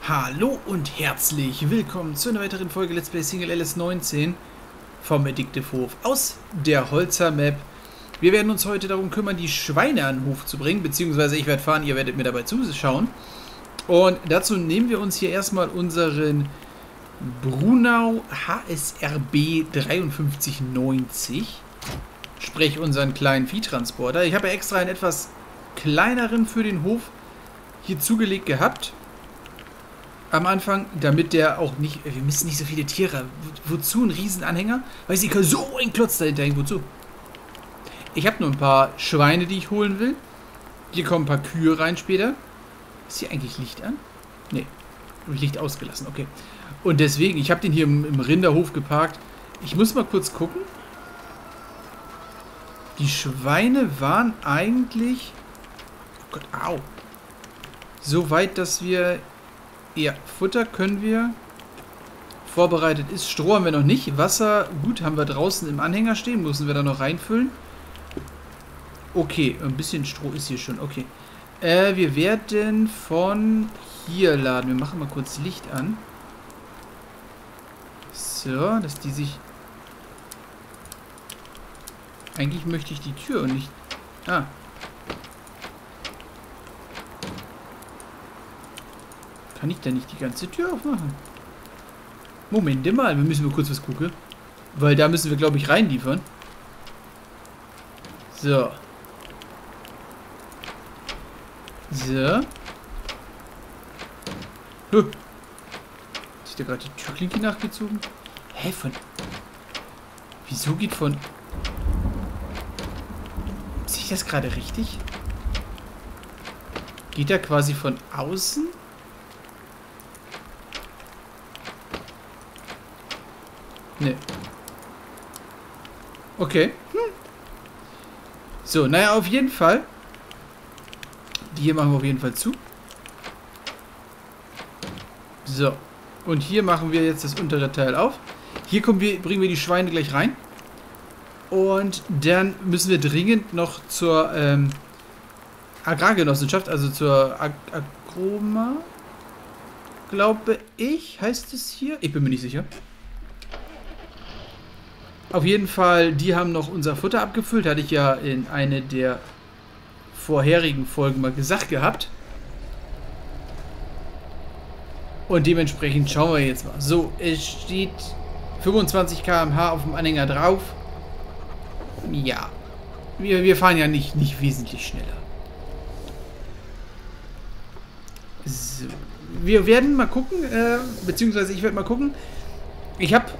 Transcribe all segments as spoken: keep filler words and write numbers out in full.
Hallo und herzlich willkommen zu einer weiteren Folge Let's Play Single L S neunzehn vom Addictive Hof aus der Holzer Map. Wir werden uns heute darum kümmern, die Schweine an den Hof zu bringen, beziehungsweise ich werde fahren, ihr werdet mir dabei zuschauen. Und dazu nehmen wir uns hier erstmal unseren Brunau H S R B dreiundfünfzig neunzig, sprich unseren kleinen Viehtransporter. Ich habe ja extra einen etwas kleineren für den Hof hier zugelegt gehabt. Am Anfang, damit der auch nicht... Wir müssen nicht so viele Tiere. Wo, wozu ein Riesenanhänger? Weil sie kann so ein Klotz dahinter hängen. Wozu? Ich habe nur ein paar Schweine, die ich holen will. Hier kommen ein paar Kühe rein später. Ist hier eigentlich Licht an? Nee. Licht ausgelassen, okay. Und deswegen, ich habe den hier im, im Rinderhof geparkt. Ich muss mal kurz gucken. Die Schweine waren eigentlich... Oh Gott, au. So weit, dass wir... Ja, Futter können wir. Vorbereitet ist. Stroh haben wir noch nicht. Wasser, gut, haben wir draußen im Anhänger stehen. Müssen wir da noch reinfüllen. Okay, ein bisschen Stroh ist hier schon. Okay. Äh, wir werden von hier laden. Wir machen mal kurz Licht an. So, dass die sich... Eigentlich möchte ich die Tür und nicht... Ah. Kann ich da nicht die ganze Tür aufmachen? Moment mal, wir müssen mal kurz was gucken. Weil da müssen wir, glaube ich, reinliefern. So. So. Huh. Hat sich da gerade die Türklinke nachgezogen? Hä, von... Wieso geht von... Sehe ich das gerade richtig? Geht er quasi von außen? Ne. Okay. Hm. So, naja, auf jeden Fall. Die hier machen wir auf jeden Fall zu. So. Und hier machen wir jetzt das untere Teil auf. Hier kommen wir, bringen wir die Schweine gleich rein. Und dann müssen wir dringend noch zur ähm, Agrargenossenschaft, also zur Ag Agroma, glaube ich, heißt es hier. Ich bin mir nicht sicher. Auf jeden Fall, die haben noch unser Futter abgefüllt. Hatte ich ja in eine der vorherigen Folgen mal gesagt gehabt. Und dementsprechend schauen wir jetzt mal. So, es steht fünfundzwanzig Kilometer pro Stunde auf dem Anhänger drauf. Ja. Wir, wir fahren ja nicht, nicht wesentlich schneller. So. Wir werden mal gucken, äh, beziehungsweise ich werde mal gucken. Ich habe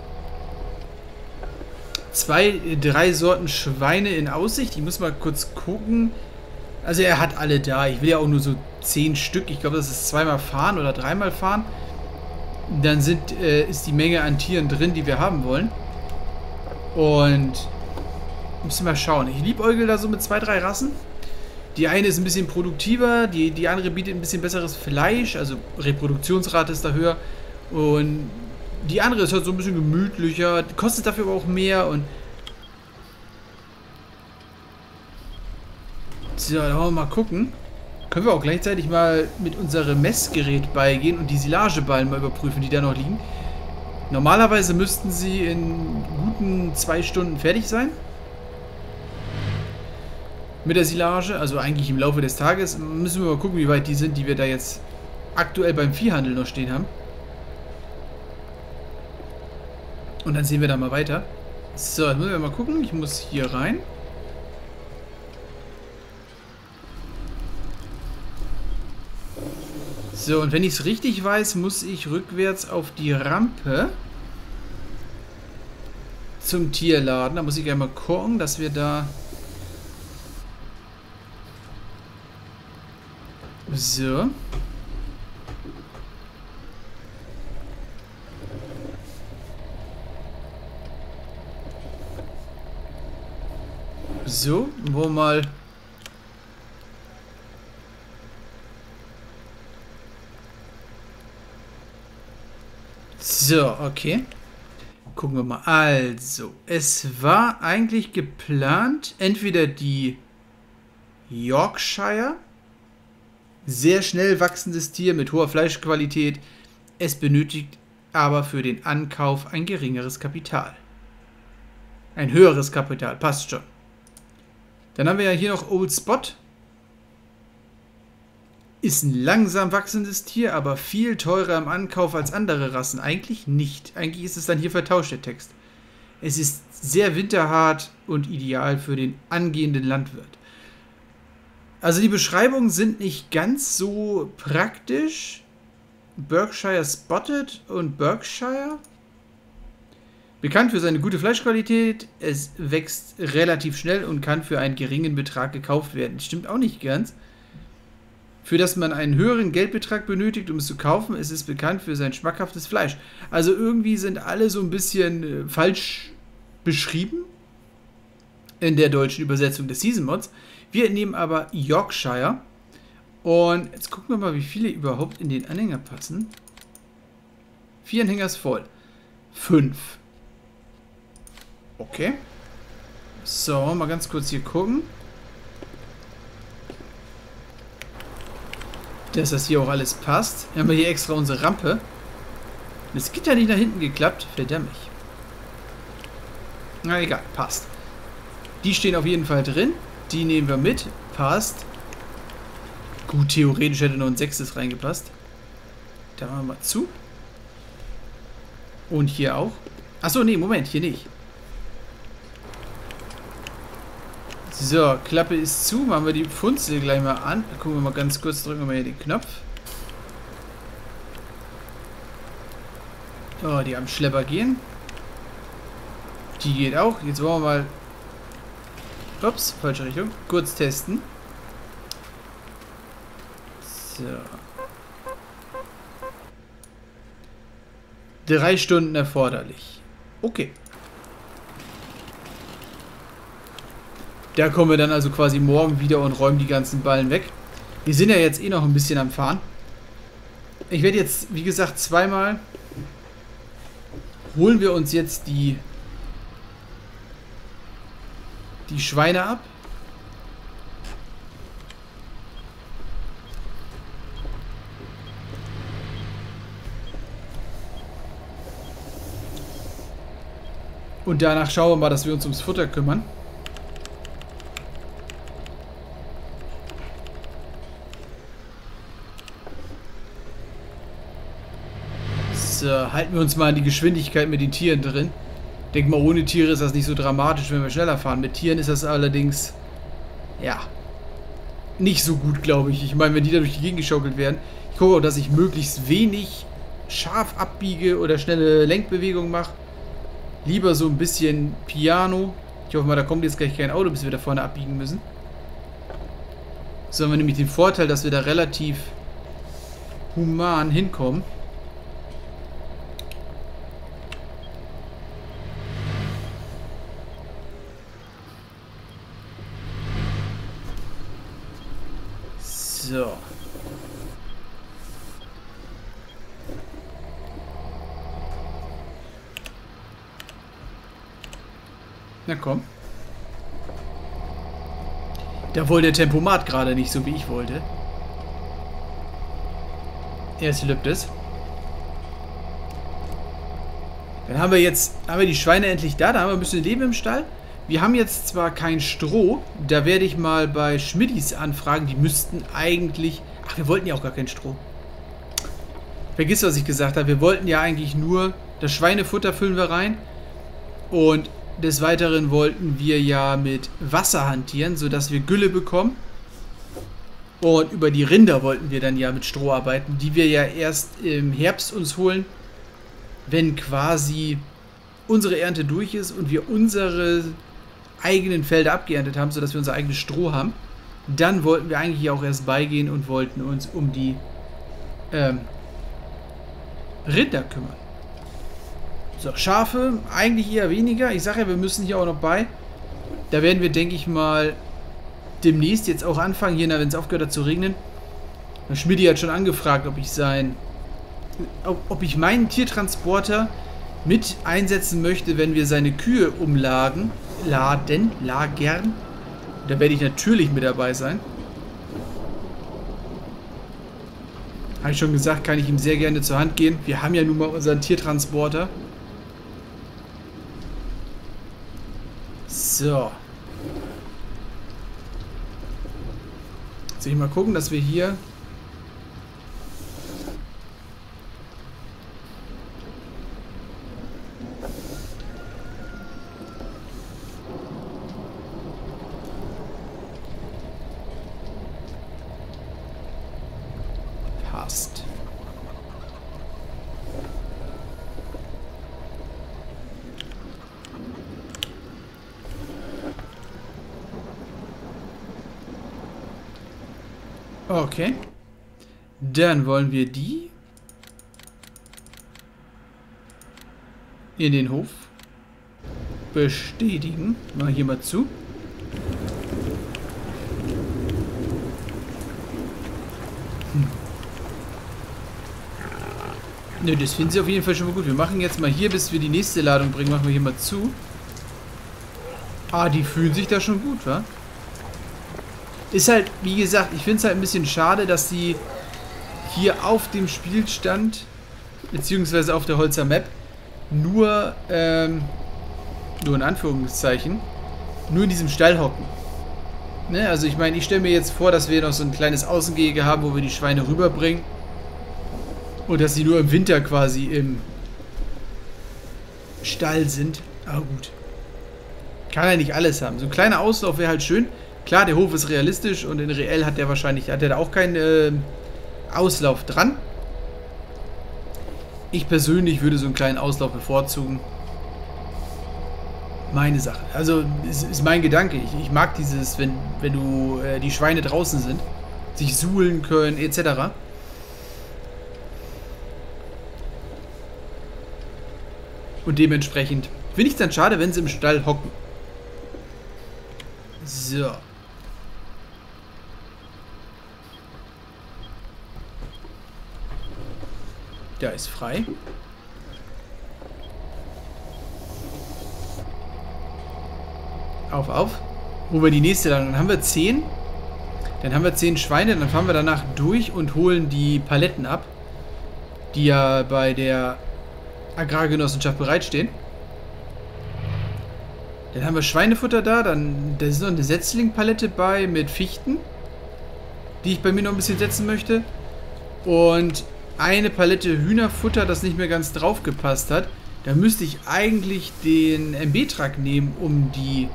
zwei, drei Sorten Schweine in Aussicht. Ich muss mal kurz gucken. Also er hat alle da. Ich will ja auch nur so zehn Stück. Ich glaube, das ist zweimal fahren oder dreimal fahren. Dann sind, äh, ist die Menge an Tieren drin, die wir haben wollen. Und müssen wir mal schauen. Ich liebäugel da so mit zwei, drei Rassen. Die eine ist ein bisschen produktiver. Die, die andere bietet ein bisschen besseres Fleisch. Also Reproduktionsrate ist da höher. Und die andere ist halt so ein bisschen gemütlicher, kostet dafür aber auch mehr und... So, da wollen wir mal gucken. Können wir auch gleichzeitig mal mit unserem Messgerät beigehen und die Silageballen mal überprüfen, die da noch liegen. Normalerweise müssten sie in guten zwei Stunden fertig sein. Mit der Silage, also eigentlich im Laufe des Tages. Müssen wir mal gucken, wie weit die sind, die wir da jetzt aktuell beim Viehhandel noch stehen haben. Und dann sehen wir da mal weiter. So, jetzt müssen wir mal gucken. Ich muss hier rein. So, und wenn ich es richtig weiß, muss ich rückwärts auf die Rampe zum Tierladen. Da muss ich einmal gucken, dass wir da... So. So, wo mal... So, okay. Gucken wir mal. Also, es war eigentlich geplant, entweder die Yorkshire Sehr schnell wachsendes Tier mit hoher Fleischqualität. Es benötigt aber für den Ankauf ein geringeres Kapital. Ein höheres Kapital, passt schon. Dann haben wir ja hier noch Old Spot. Ist ein langsam wachsendes Tier, aber viel teurer im Ankauf als andere Rassen. Eigentlich nicht. Eigentlich ist es dann hier vertauscht, der Text. Es ist sehr winterhart und ideal für den angehenden Landwirt. Also die Beschreibungen sind nicht ganz so praktisch. Berkshire Spotted und Berkshire. Bekannt für seine gute Fleischqualität. Es wächst relativ schnell und kann für einen geringen Betrag gekauft werden. Stimmt auch nicht ganz. Für das man einen höheren Geldbetrag benötigt, um es zu kaufen, ist es bekannt für sein schmackhaftes Fleisch. Also irgendwie sind alle so ein bisschen äh, falsch beschrieben in der deutschen Übersetzung des Season Mods. Wir nehmen aber Yorkshire. Und jetzt gucken wir mal, wie viele überhaupt in den Anhänger passen. Vier Anhänger ist voll. Fünf. Okay. So, mal ganz kurz hier gucken. Dass das hier auch alles passt. Wir haben hier extra unsere Rampe. Das Gitter nicht nach hinten geklappt. Verdammt. Na egal, passt. Die stehen auf jeden Fall drin. Die nehmen wir mit. Passt. Gut, theoretisch hätte noch ein sechstes reingepasst. Da machen wir mal zu. Und hier auch. Achso, nee, Moment, hier nicht. So, Klappe ist zu. Machen wir die Funzel gleich mal an. Gucken wir mal ganz kurz, drücken wir mal hier den Knopf. Oh, die am Schlepper gehen. Die geht auch. Jetzt wollen wir mal... Ups, falsche Richtung. Kurz testen. So. Drei Stunden erforderlich. Okay. Da kommen wir dann also quasi morgen wieder und räumen die ganzen Ballen weg. Wir sind ja jetzt eh noch ein bisschen am Fahren. Ich werde jetzt, wie gesagt, zweimal holen wir uns jetzt die die Schweine ab. Und danach schauen wir mal, dass wir uns ums Futter kümmern. So, halten wir uns mal an die Geschwindigkeit mit den Tieren drin. Denk mal, ohne Tiere ist das nicht so dramatisch, wenn wir schneller fahren. Mit Tieren ist das allerdings, ja, nicht so gut, glaube ich. Ich meine, wenn die da durch die Gegend geschaukelt werden. Ich gucke auch, dass ich möglichst wenig scharf abbiege oder schnelle Lenkbewegungen mache. Lieber so ein bisschen Piano. Ich hoffe mal, da kommt jetzt gleich kein Auto, bis wir da vorne abbiegen müssen. So haben wir nämlich den Vorteil, dass wir da relativ human hinkommen. So. Na komm. Da wollte der Tempomat gerade nicht so, wie ich wollte. Erst lübt es. Dann haben wir jetzt, haben wir die Schweine endlich da. Da haben wir ein bisschen Leben im Stall. Wir haben jetzt zwar kein Stroh. Da werde ich mal bei Schmidis anfragen. Die müssten eigentlich... Ach, wir wollten ja auch gar kein Stroh. Vergiss, was ich gesagt habe. Wir wollten ja eigentlich nur... Das Schweinefutter füllen wir rein. Und des Weiteren wollten wir ja mit Wasser hantieren, sodass wir Gülle bekommen. Und über die Rinder wollten wir dann ja mit Stroh arbeiten, die wir ja erst im Herbst uns holen, wenn quasi unsere Ernte durch ist und wir unsere eigenen Felder abgeerntet haben, sodass wir unser eigenes Stroh haben. Dann wollten wir eigentlich auch erst beigehen und wollten uns um die ähm, Rinder kümmern. So, Schafe eigentlich eher weniger. Ich sage ja, wir müssen hier auch noch bei. Da werden wir, denke ich mal, demnächst jetzt auch anfangen, hier, wenn es aufgehört hat zu regnen. Der Schmidi hat schon angefragt, ob ich sein, ob, ob ich meinen Tiertransporter mit einsetzen möchte, wenn wir seine Kühe umlagen, laden, lagern. Da werde ich natürlich mit dabei sein. Habe ich schon gesagt, kann ich ihm sehr gerne zur Hand gehen. Wir haben ja nun mal unseren Tiertransporter. So. Jetzt will ich mal gucken, dass wir hier... Passt. Okay. Dann wollen wir die in den Hof bestätigen. Mal hier mal zu. Hm. Nö, das finden sie auf jeden Fall schon mal gut. Wir machen jetzt mal hier, bis wir die nächste Ladung bringen, machen wir hier mal zu. Ah, die fühlen sich da schon gut, wa? Ist halt, wie gesagt, ich finde es halt ein bisschen schade, dass sie hier auf dem Spielstand, beziehungsweise auf der Holzer Map, nur, ähm, nur in Anführungszeichen, nur in diesem Stall hocken. Ne? Also ich meine, ich stelle mir jetzt vor, dass wir noch so ein kleines Außengehege haben, wo wir die Schweine rüberbringen. Und dass sie nur im Winter quasi im Stall sind. Aber gut. Kann ja nicht alles haben. So ein kleiner Auslauf wäre halt schön. Klar, der Hof ist realistisch und in reell hat der wahrscheinlich, hat der da auch keinen äh, Auslauf dran. Ich persönlich würde so einen kleinen Auslauf bevorzugen. Meine Sache. Also, ist, ist mein Gedanke. Ich, ich mag dieses, wenn, wenn du äh, die Schweine draußen sind, sich suhlen können, et cetera. Und dementsprechend finde ich es dann schade, wenn sie im Stall hocken. So. Der ist frei. Auf, auf. Holen wir die nächste dann. Dann haben wir zehn. Dann haben wir zehn Schweine. Dann fahren wir danach durch und holen die Paletten ab, die ja bei der Agrargenossenschaft bereitstehen. Dann haben wir Schweinefutter da. Dann da ist noch eine Setzlingpalette bei mit Fichten, die ich bei mir noch ein bisschen setzen möchte. Und eine Palette Hühnerfutter, das nicht mehr ganz drauf gepasst hat. Da müsste ich eigentlich den M B-Truck nehmen, um die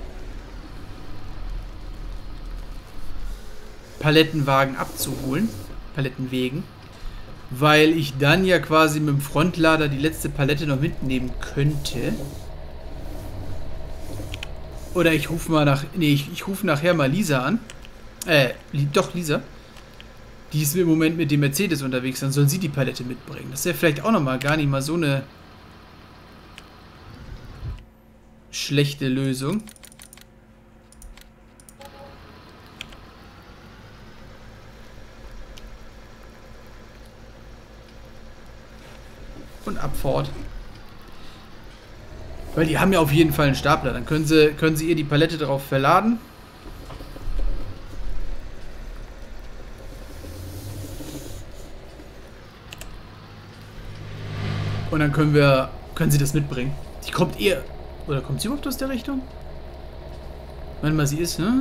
Palettenwagen abzuholen. Palettenwegen. Weil ich dann ja quasi mit dem Frontlader die letzte Palette noch mitnehmen könnte. Oder ich rufe mal nach... Nee, ich, ich rufe nachher mal Lisa an. Äh, doch, Lisa. Die ist im Moment mit dem Mercedes unterwegs, dann soll sie die Palette mitbringen. Das wäre vielleicht auch nochmal gar nicht mal so eine schlechte Lösung. Und Abfahrt. Weil die haben ja auf jeden Fall einen Stapler. Dann können sie, können sie ihr die Palette drauf verladen. Und dann können wir, können sie das mitbringen. Die kommt eher, oder kommt sie überhaupt aus der Richtung? Wenn mal sie ist, ne?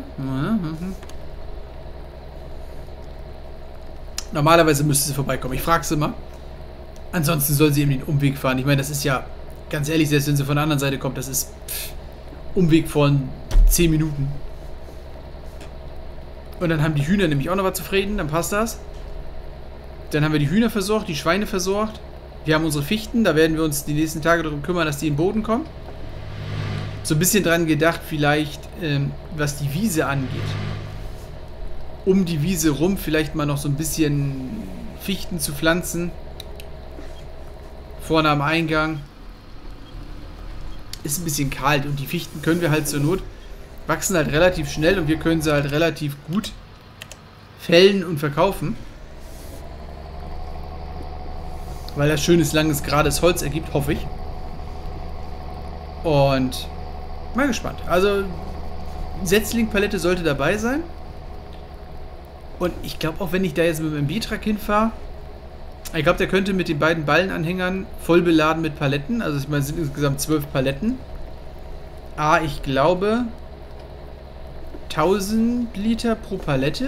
Normalerweise müsste sie vorbeikommen. Ich frage sie mal. Ansonsten soll sie eben den Umweg fahren. Ich meine, das ist ja, ganz ehrlich, selbst wenn sie von der anderen Seite kommt, das ist pff, Umweg von zehn Minuten. Und dann haben die Hühner nämlich auch noch was zufrieden, dann passt das. Dann haben wir die Hühner versorgt, die Schweine versorgt. Wir haben unsere Fichten, da werden wir uns die nächsten Tage darum kümmern, dass die in den Boden kommen. So ein bisschen dran gedacht vielleicht, ähm, was die Wiese angeht. Um die Wiese rum vielleicht mal noch so ein bisschen Fichten zu pflanzen. Vorne am Eingang. Ist ein bisschen kalt und die Fichten können wir halt zur Not, wachsen halt relativ schnell und wir können sie halt relativ gut fällen und verkaufen. Weil das schönes, langes, gerades Holz ergibt, hoffe ich. Und mal gespannt. Also Setzlingpalette sollte dabei sein. Und ich glaube auch, wenn ich da jetzt mit dem M B-Truck hinfahre, Ich glaube, der könnte mit den beiden Ballenanhängern voll beladen mit Paletten. Also ich meine, es sind insgesamt zwölf Paletten. Ah, ich glaube tausend Liter pro Palette.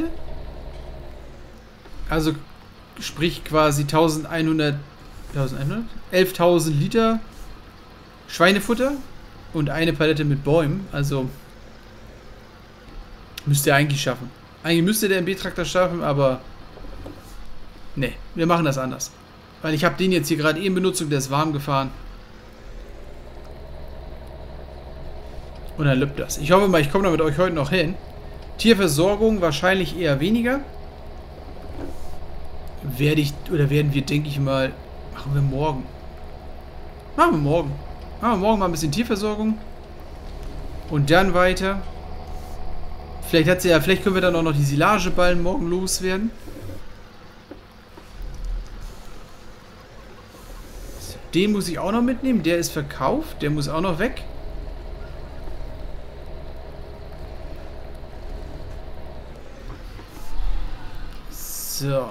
Also sprich quasi elftausend Liter Schweinefutter und eine Palette mit Bäumen. Also müsste er eigentlich schaffen. Eigentlich müsste der M B-Traktor schaffen, aber ne, wir machen das anders. Weil ich habe den jetzt hier gerade eh in Benutzung, der ist warm gefahren. Und dann lübt das. Ich hoffe mal, ich komme da mit euch heute noch hin. Tierversorgung wahrscheinlich eher weniger. Werde ich, oder werden wir, denke ich mal, machen wir morgen. Machen wir morgen. Machen wir morgen mal ein bisschen Tierversorgung. Und dann weiter. Vielleicht hat sie ja, vielleicht können wir dann auch noch die Silageballen morgen loswerden. Den muss ich auch noch mitnehmen. Der ist verkauft. Der muss auch noch weg. So.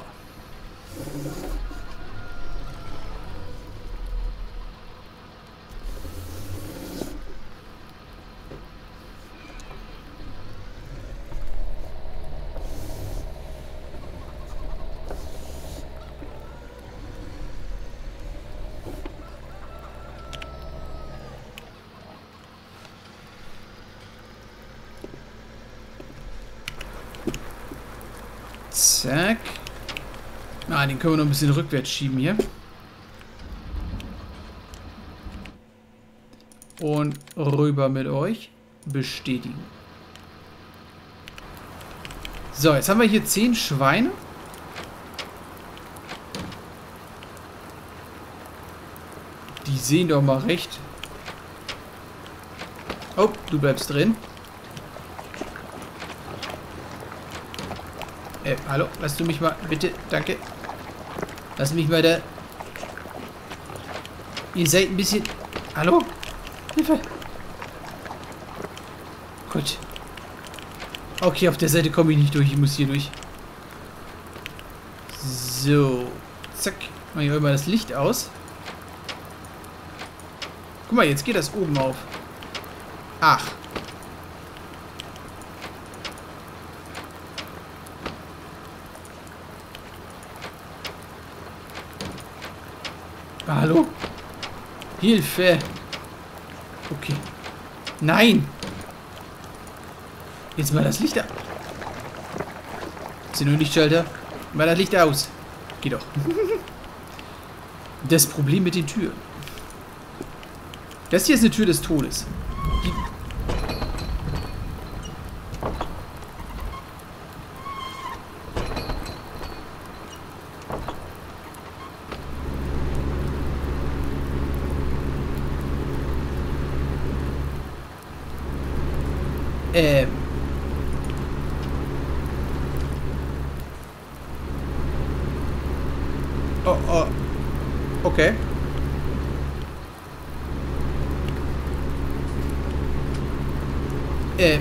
Zack. Ah, den können wir noch ein bisschen rückwärts schieben hier. Und rüber mit euch. Bestätigen. So, jetzt haben wir hier zehn Schweine. Die sehen doch mal recht. Oh, du bleibst drin. Äh, hallo, lass du mich mal, bitte, danke. Lass mich mal da. Ihr seid ein bisschen... Hallo? Hilfe! Gut. Okay, auf der Seite komme ich nicht durch, ich muss hier durch. So. Zack. Mach ich mal das Licht aus. Guck mal, jetzt geht das oben auf. Ach. Hallo? Hilfe! Okay. Nein! Jetzt mal das Licht aus. Sind nur Lichtschalter. Mal das Licht aus. Geht doch. Das Problem mit den Türen. Das hier ist eine Tür des Todes. Die Ähm. Oh, oh. Okay. Äh.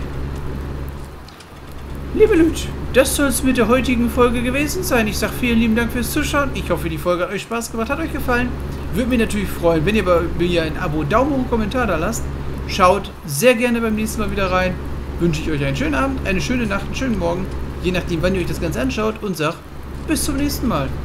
Liebe Leute, das soll es mit der heutigen Folge gewesen sein. Ich sage vielen lieben Dank fürs Zuschauen. Ich hoffe, die Folge hat euch Spaß gemacht, hat euch gefallen. Würde mich natürlich freuen, wenn ihr bei mir ein Abo, Daumen hoch, Kommentar da lasst. Schaut sehr gerne beim nächsten Mal wieder rein. Wünsche ich euch einen schönen Abend, eine schöne Nacht, einen schönen Morgen, je nachdem, wann ihr euch das Ganze anschaut und sag bis zum nächsten Mal.